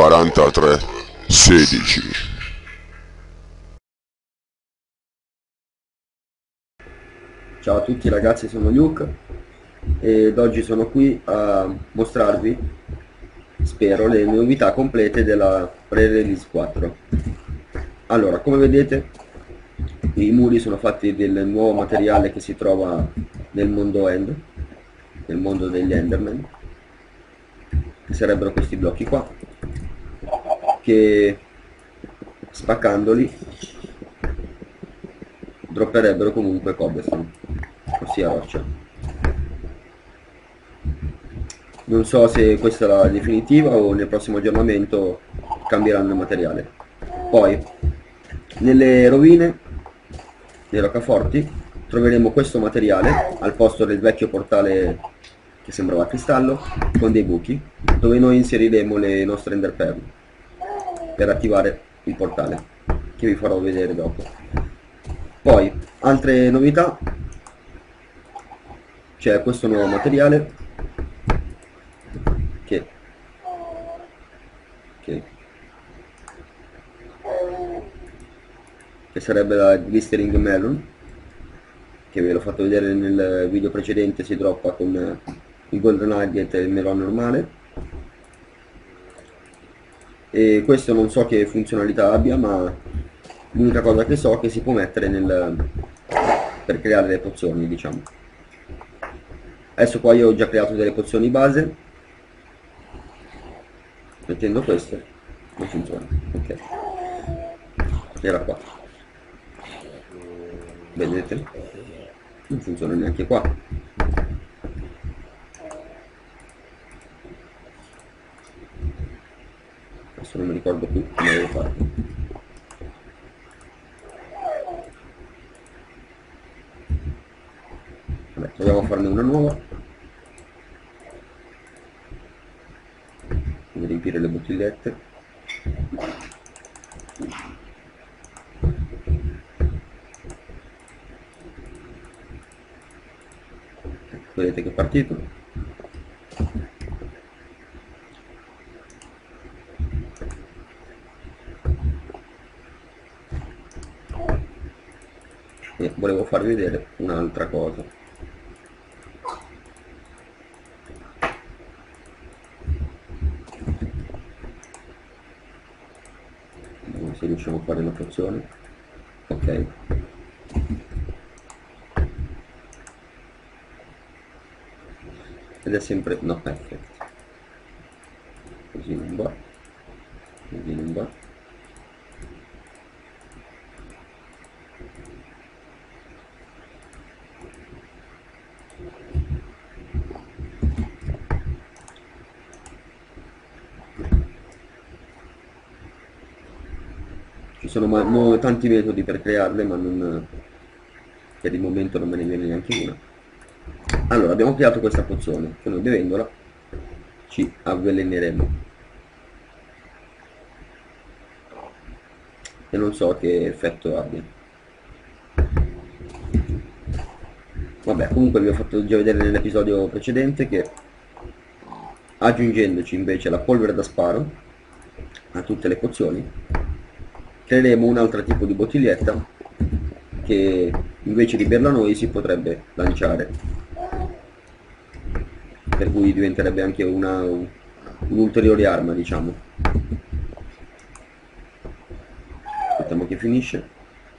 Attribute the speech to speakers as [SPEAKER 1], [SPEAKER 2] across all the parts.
[SPEAKER 1] 4316.
[SPEAKER 2] Ciao a tutti ragazzi, sono Luke ed oggi sono qui a mostrarvi, spero, le novità complete della pre-release 4. Allora, come vedete, i muri sono fatti del nuovo materiale che si trova nel mondo End, nel mondo degli Enderman, che sarebbero questi blocchi qua, che spaccandoli dropperebbero comunque cobblestone, ossia roccia. Non so se questa è la definitiva o nel prossimo aggiornamento cambieranno il materiale. Poi nelle rovine, nei roccaforti, troveremo questo materiale al posto del vecchio portale che sembrava cristallo, con dei buchi, dove noi inseriremo le nostre ender pearl per attivare il portale, che vi farò vedere dopo. Poi altre novità: c'è questo nuovo materiale che sarebbe la Glistering Melon, che ve l'ho fatto vedere nel video precedente. Si droppa con il Golden Nugget e il melone normale, e questo non so che funzionalità abbia, ma l'unica cosa che so è che si può mettere per creare le pozioni, diciamo. Adesso qua io ho già creato delle pozioni base, mettendo queste non funziona, ok, era qua, vedete, non funziona neanche qua. Adesso non mi ricordo più come devo fare. Vabbè, proviamo a farne una nuova, per riempire le bottigliette. Vedete che è partito. E volevo farvi vedere un'altra cosa. Vediamo se riusciamo a fare la pozione. Ok, ed è sempre no perfect, così non va, così non va. Ci sono tanti metodi per crearle, ma per il momento non me ne viene neanche una. Allora, abbiamo creato questa pozione che noi bevendola ci avveleneremo, e non so che effetto abbia. Vabbè, comunque vi ho fatto già vedere nell'episodio precedente che, aggiungendoci invece la polvere da sparo a tutte le pozioni, creeremo un altro tipo di bottiglietta che invece di berla noi si potrebbe lanciare, per cui diventerebbe anche un'ulteriore arma, diciamo. Aspettiamo che finisce.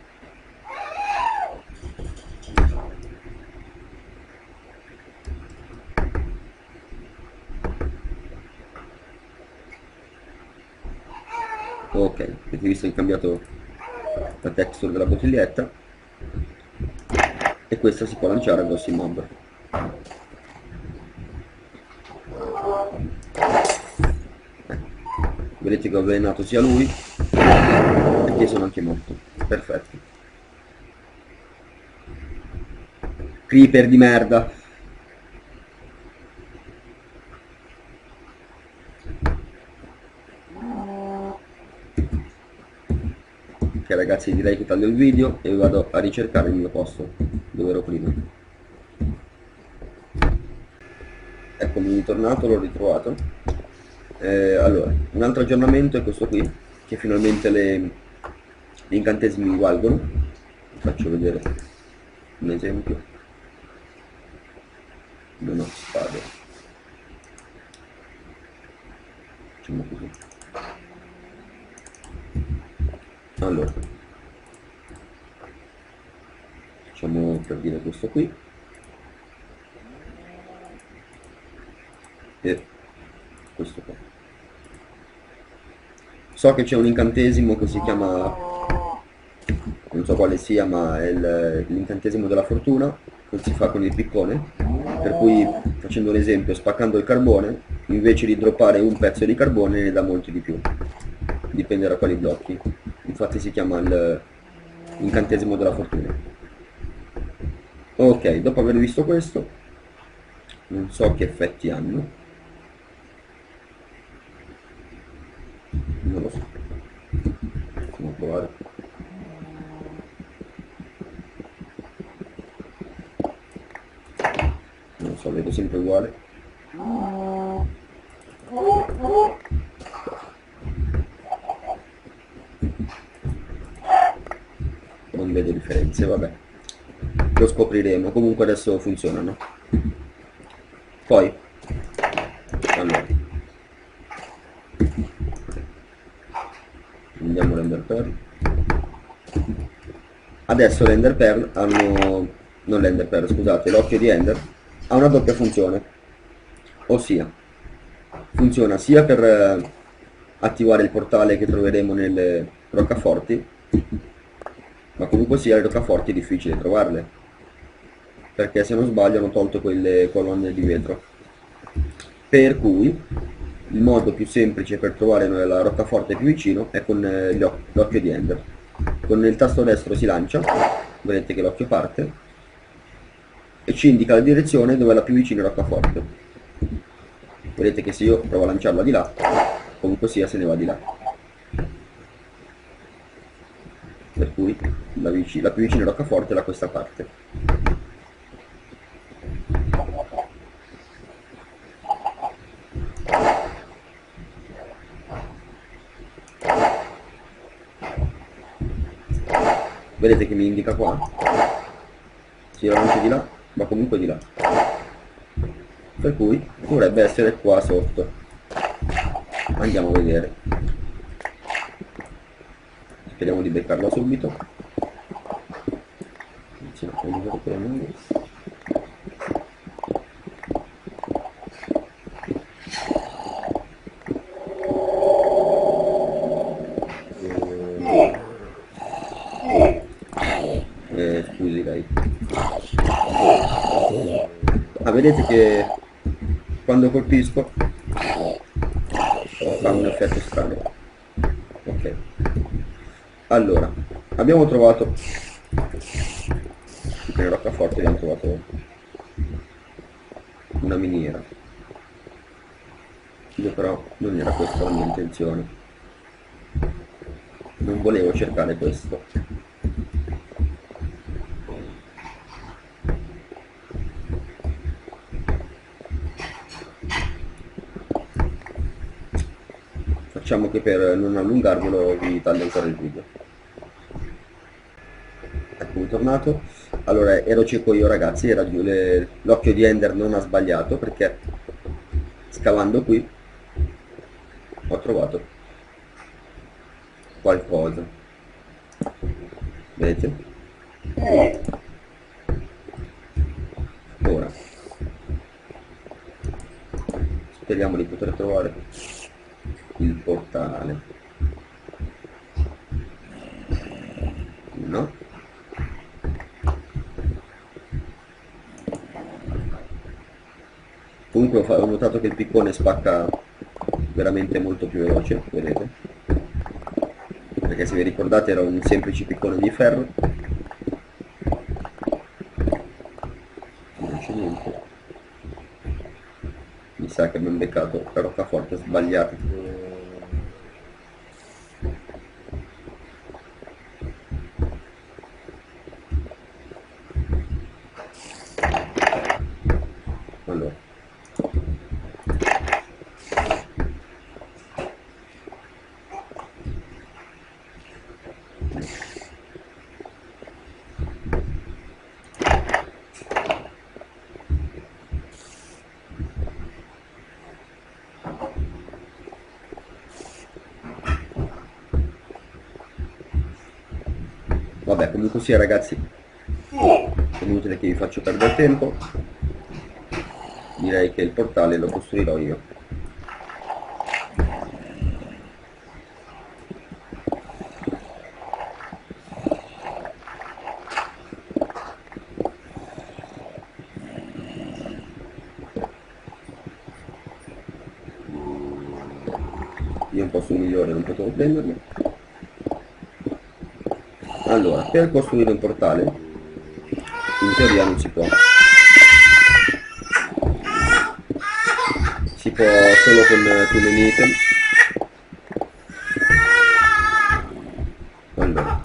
[SPEAKER 2] Ok, avete visto che è cambiato la texture della bottiglietta, e questa si può lanciare addosso ai mob. Vedete che ho avvelenato sia lui e che sono anche morto. Perfetto. Creeper di merda. Ok ragazzi, direi che taglio il video e vado a ricercare il mio posto dove ero prima. Eccomi ritornato, l'ho ritrovato. Allora, un altro aggiornamento è questo qui, che finalmente gli incantesimi valgono. Vi faccio vedere un esempio. Non ho spade. Facciamo così. Allora, facciamo per dire questo qui. E questo qua. So che c'è un incantesimo che si chiama, non so quale sia, ma è l'incantesimo della fortuna, che si fa con il piccone, per cui, facendo un esempio, spaccando il carbone, invece di droppare un pezzo di carbone ne dà molti di più, dipende da quali blocchi. Infatti si chiama l'incantesimo della fortuna. Ok, dopo aver visto questo, non so che effetti hanno, non lo so, possiamo provare. Non lo so, vedo sempre uguale. Non vedo differenze, vabbè, lo scopriremo. Comunque adesso funzionano. Poi, allora, andiamo all'Ender Pearl. Adesso l'Ender Pearl hanno, non l'Ender Pearl, scusate, l'occhio di Ender ha una doppia funzione, ossia funziona sia per attivare il portale che troveremo nelle roccaforti, ma comunque sia le roccaforti è difficile trovarle, perché se non sbaglio hanno tolto quelle colonne di vetro. Per cui il modo più semplice per trovare la roccaforte più vicino è con l'occhio di Ender. Con il tasto destro si lancia, vedete che l'occhio parte e ci indica la direzione dove è la più vicina roccaforte. Vedete che se io provo a lanciarla di là, comunque sia se ne va di là. Per cui la più vicina roccaforte è da questa parte. Vedete che mi indica qua, se io lancio di là, ma comunque di là, per cui dovrebbe essere qua sotto. Andiamo a vedere, speriamo di beccarlo subito. Scusi lei. Vedete che quando colpisco fa un effetto strano. Ok, allora abbiamo trovato nelle roccaforte, abbiamo trovato una miniera. Io però non era questa la mia intenzione, non volevo cercare questo. Facciamo che per non allungarvelo vi taglio ancora il video. Eccomi tornato. Allora, ero cieco io ragazzi, l'occhio di Ender non ha sbagliato, perché scavando qui ho trovato qualcosa. Vedete? Ora speriamo di poter trovare il portale. No? Comunque ho notato che il piccone spacca veramente molto più veloce, vedete? Perché se vi ricordate era un semplice piccone di ferro. Non c'è niente. Mi sa che abbiamo beccato la roccaforte sbagliata. Allora, Vabbè, comunque sia ragazzi, è inutile che vi faccio perdere tempo, direi che il portale lo costruirò io. Io un posto migliore non potevo prenderlo. Allora, per costruire un portale in teoria non si può, si può solo con un item. Allora,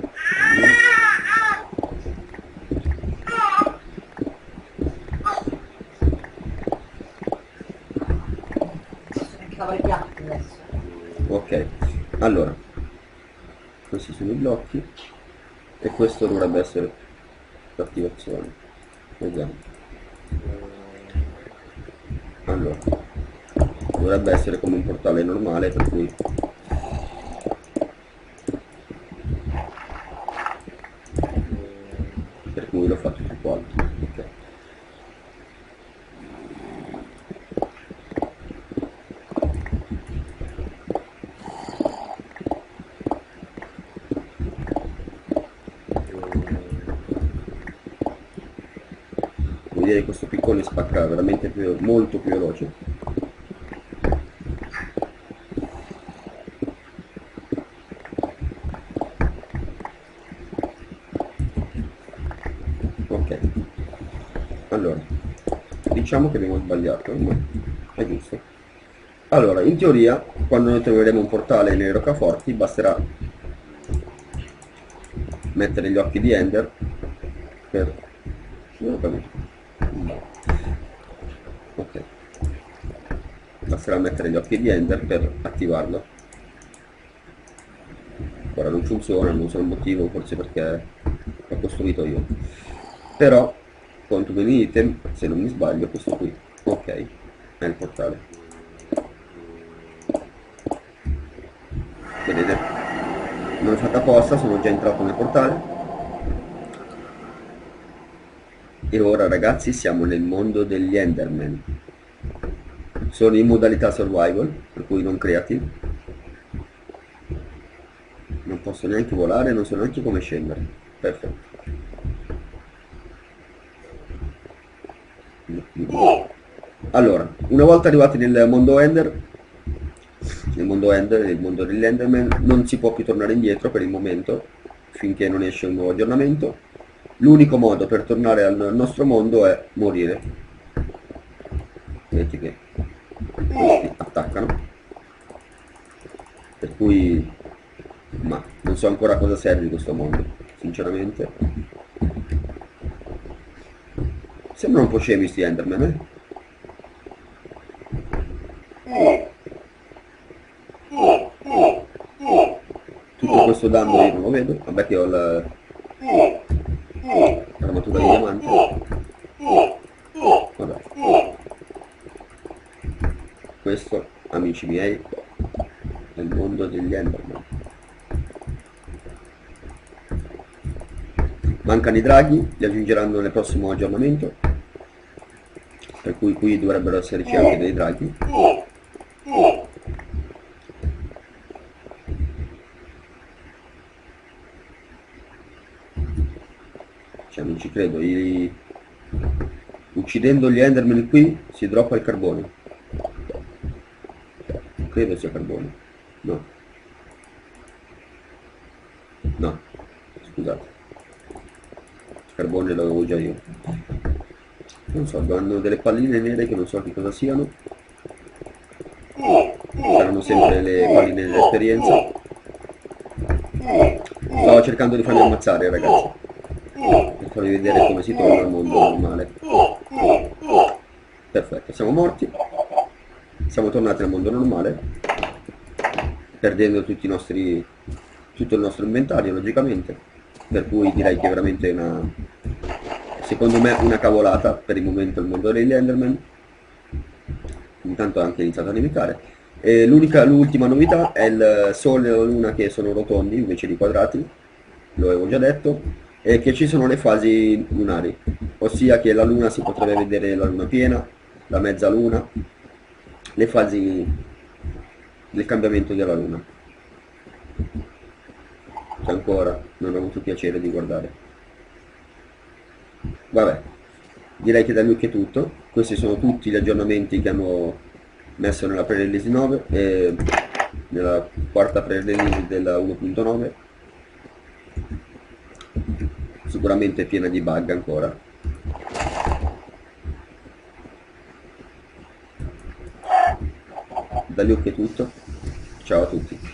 [SPEAKER 2] ok, allora questi sono i blocchi e questo dovrebbe essere l'attivazione. Vediamo. Allora, dovrebbe essere come un portale normale, per cui lo faccio più qua. Ok. Vedere questo piccone spacca veramente molto più veloce. Ok, allora diciamo che abbiamo sbagliato, ma è giusto. Allora, in teoria quando noi troveremo un portale nelle roccaforti basterà mettere gli occhi di Ender per... non ho capito. Ok, basterà mettere gli occhi di Ender per attivarlo. Ora non funziona, non so il motivo, forse perché l'ho costruito io, però conto con item, se non mi sbaglio, questo qui, ok, è il portale. Vedete, non è fatta apposta, sono già entrato nel portale. E ora ragazzi siamo nel mondo degli Enderman. Sono in modalità survival, per cui non creative. Non posso neanche volare, non so neanche come scendere. Perfetto. Allora, una volta arrivati nel mondo Ender, il mondo degli Enderman, non si può più tornare indietro per il momento, finché non esce un nuovo aggiornamento. L'unico modo per tornare al nostro mondo è morire. Vedete che questi attaccano, per cui ma non so ancora a cosa serve questo mondo, sinceramente. Sembrano un po' scemi sti Enderman, Tutto questo danno io non lo vedo, vabbè che ho l'armatura di diamante. Vabbè. Questo, amici miei, è il mondo degli Enderman. Mancano i draghi, li aggiungeranno nel prossimo aggiornamento, per cui qui dovrebbero esserci anche dei draghi. Cioè non ci credo, uccidendo gli Enderman qui si droppa il carbone. Non credo sia carbone, no. No, scusate. Carbone l'avevo già io. Non so, hanno delle palline nere che non so che cosa siano. Saranno sempre le palline dell'esperienza. Stavo cercando di farmi ammazzare ragazzi, per farvi vedere come si torna al mondo normale. Perfetto, siamo morti. Siamo tornati al mondo normale, perdendo tutto il nostro inventario logicamente. Per cui direi che è veramente secondo me una cavolata per il momento il mondo degli Enderman. Intanto ha anche iniziato a nevicare. E l'ultima novità è il sole e la luna che sono rotondi invece di quadrati. lo avevo già detto, e che ci sono le fasi lunari, ossia che la luna si potrebbe vedere la luna piena, la mezzaluna, le fasi del cambiamento della luna, che ancora non ho avuto il piacere di guardare. Vabbè, direi che da Luke è tutto. Questi sono tutti gli aggiornamenti che hanno messo nella pre-release 9 e nella quarta pre-release della 1.9. Sicuramente piena di bug ancora. Da Luke è tutto. Ciao a tutti.